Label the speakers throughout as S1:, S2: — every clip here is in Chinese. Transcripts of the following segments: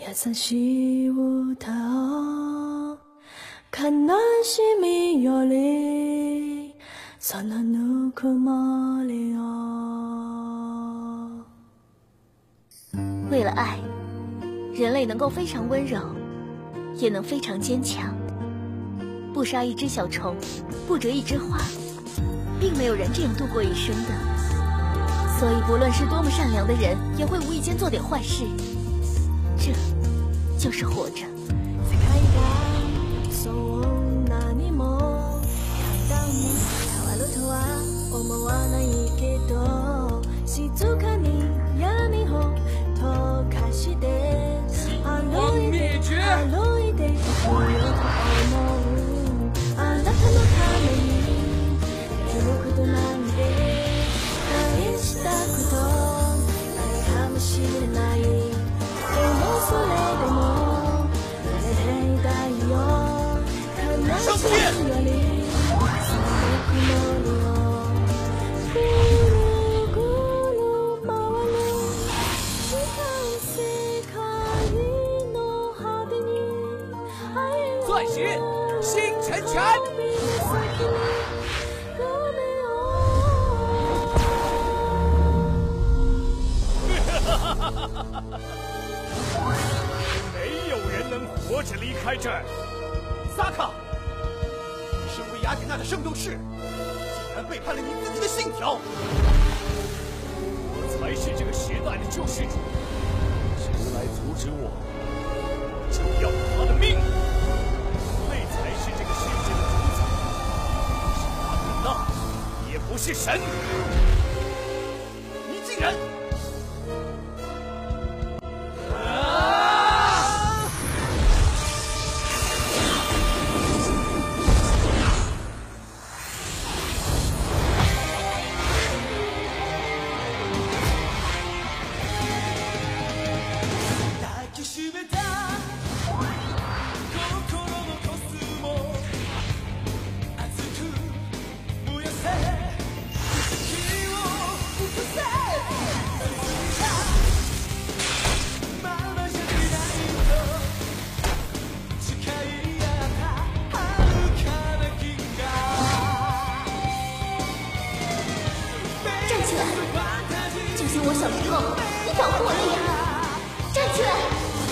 S1: 優しい歌を悲しみよりそのぬくもりを。
S2: 为了爱，人类能够非常温柔，也能非常坚强。不杀一只小虫，不折一枝花，并没有人这样度过一生的。所以，不论是多么善良的人，也会无意间做点坏事。这就是活着。
S3: 王灭绝！上天！钻石星辰拳！
S4: 没有人能活着离开这儿。
S3: 萨卡，你身为雅典娜的圣斗士，竟然背叛了你自己的信条！
S4: 我才是这个时代的救世主，谁来阻止我，我就要他的命！人类才是这个世界的主宰，不是雅典娜，也不是神。
S3: 你竟然！
S2: 我小时候，你保护我那样，站起来！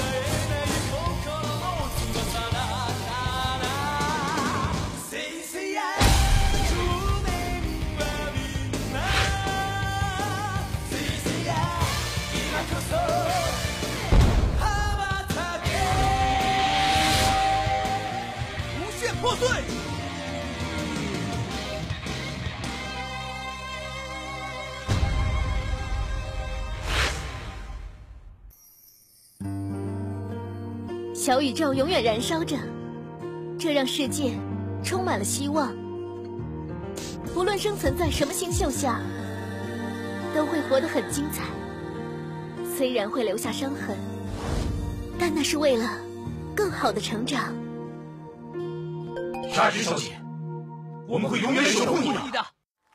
S3: 无限破碎！
S2: 小宇宙永远燃烧着，这让世界充满了希望。不论生存在什么星宿下，都会活得很精彩。虽然会留下伤痕，但那是为了更好的成长。
S3: 沙之小姐，我们会永远守护你的。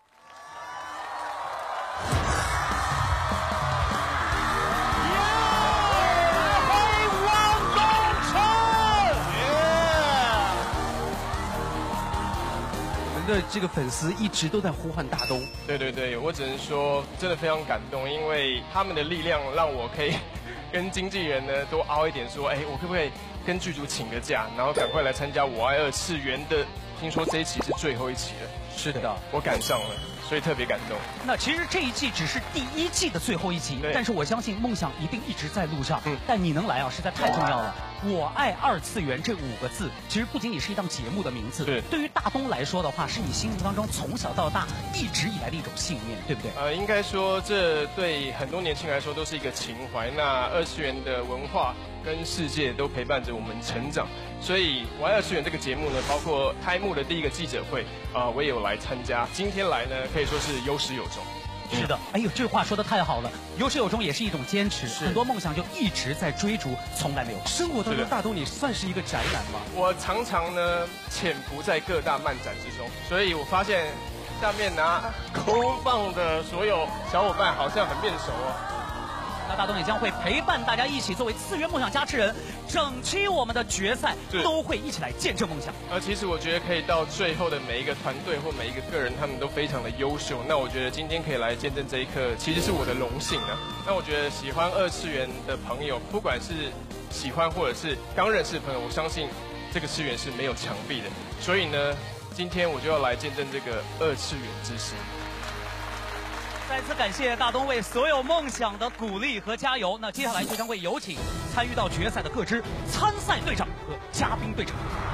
S5: 这个粉丝一直都在呼唤大东。
S6: 对对对，我只能说真的非常感动，因为他们的力量让我可以跟经纪人呢多凹一点说，哎，我可不可以跟剧组请个假，然后赶快来参加我爱2次元的，听说这一期是最后一期了。
S5: 是的，
S6: 我赶上了，所以特别感动。
S7: 那其实这一季只是第1季的最后一集，但是我相信梦想一定一直在路上。但你能来啊，实在太重要了。我爱2次元这5个字，其实不仅仅是一档节目的名字，对于大东来说的话，是你心目当中从小到大一直以来的一种信念，对不对？
S6: 应该说这对很多年轻人来说都是一个情怀。那2次元的文化跟世界都陪伴着我们成长，所以我爱2次元这个节目呢，包括开幕的第1个记者会我也有来参加。今天来呢，可以说是有始有终。
S7: 是的，哎呦，这话说的太好了，有始有终也是一种坚持，很多梦想就一直在追逐，从来没有。
S5: 生活当中，大东你算是一个宅男吗？
S6: 我常常呢潜伏在各大漫展之中，所以我发现下面拿公棒的所有小伙伴好像很面熟哦。
S7: 那大东也将会陪伴大家一起作为次元梦想加持人，整期我们的决赛都会一起来见证梦想。
S6: 其实我觉得可以到最后的每一个团队或每一个个人，他们都非常的优秀。那我觉得今天可以来见证这一刻，其实是我的荣幸啊。那我觉得喜欢2次元的朋友，不管是喜欢或者是刚认识的朋友，我相信这个次元是没有墙壁的。所以呢，今天我就要来见证这个2次元之星。
S7: 再次感谢大东为所有梦想的鼓励和加油。那接下来就将会有请参与到决赛的各支参赛队长和嘉宾队长。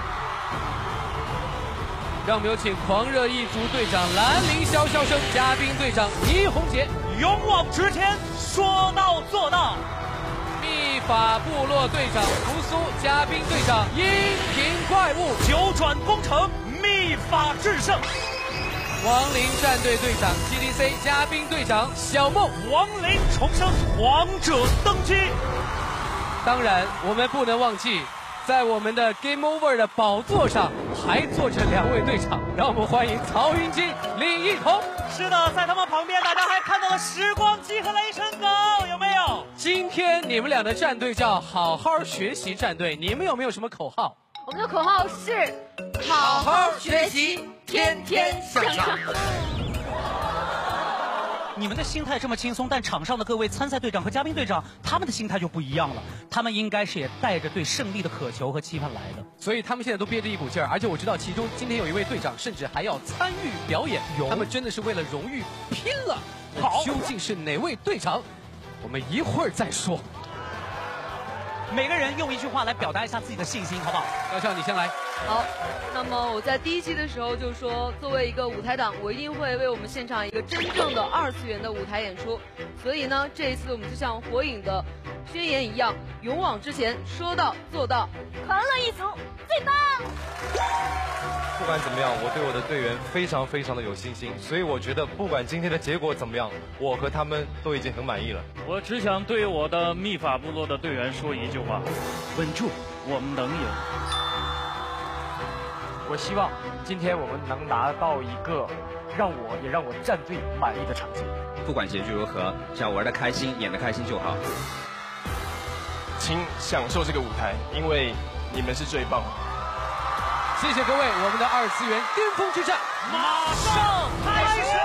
S5: 让我们有请狂热一族队长兰陵潇潇生，嘉宾队长倪虹洁，
S7: 勇往直前，说到做到。
S5: 秘法部落队长扶苏，嘉宾队长音频怪物，
S7: 九转攻城，秘法制胜。
S5: 亡灵战队队长 GDC， 嘉宾队长小梦，
S7: 亡灵重生，王者登基。
S5: 当然，我们不能忘记，在我们的 Game Over 的宝座上还坐着2位队长，让我们欢迎曹云金、李一桐。
S7: 是的，在他们旁边，大家还看到了时光机和雷神狗，有没有？
S5: 今天你们俩的战队叫好好学习战队，你们有没有什么口号？
S2: 我们的口号是好好学习，天天向上。
S7: 你们的心态这么轻松，但场上的各位参赛队长和嘉宾队长，他们的心态就不一样了。他们应该是也带着对胜利的渴求和期盼来的，
S5: 所以他们现在都憋着一股劲儿。而且我知道，其中今天有一位队长甚至还要参与表演，他们真的是为了荣誉拼了。好，究竟是哪位队长？我们一会儿再说。
S7: 每个人用一句话来表达一下自己的信心，好不好？
S5: 高笑，你先来。
S8: 好，那么我在第1期的时候就说，作为一个舞台党，我一定会为我们献唱一个真正的2次元的舞台演出。所以呢，这一次我们就像火影的宣言一样，勇往直前，说到做到。
S2: 狂乐一族最棒！
S9: 不管怎么样，我对我的队员非常非常的有信心，所以我觉得不管今天的结果怎么样，我和他们都已经很满意了。
S10: 我只想对我的秘法部落的队员说一句话：稳住，我们能赢。
S11: 我希望今天我们能拿到一个让我也让我战队满意的成绩。
S12: 不管结局如何，只要玩得开心、演得开心就好。
S6: 请享受这个舞台，因为你们是最棒的。
S5: 谢谢各位，我们的2次元巅峰之战
S7: 马上开始。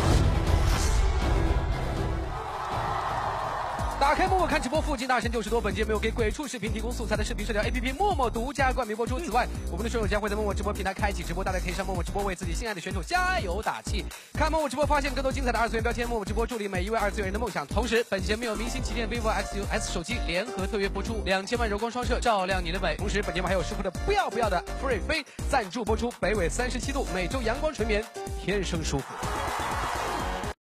S5: 打开默默看直播，附近大神就是多。本节没有给鬼畜视频提供素材的视频社交 APP 默默独家冠名播出。此外，我们的选手将会在默默直播平台开启直播，大家可以上默默直播为自己心爱的选手加油打气。看默默直播，发现更多精彩的2次元标签。默默直播助力每一位2次元人的梦想。同时，本节目有明星旗舰 vivo X9S 手机联合特约播出，2000万柔光双摄照亮你的美。同时，本节目还有师傅的不要的 Free 飞赞助播出，北纬37度，每周阳光纯棉，天生舒服。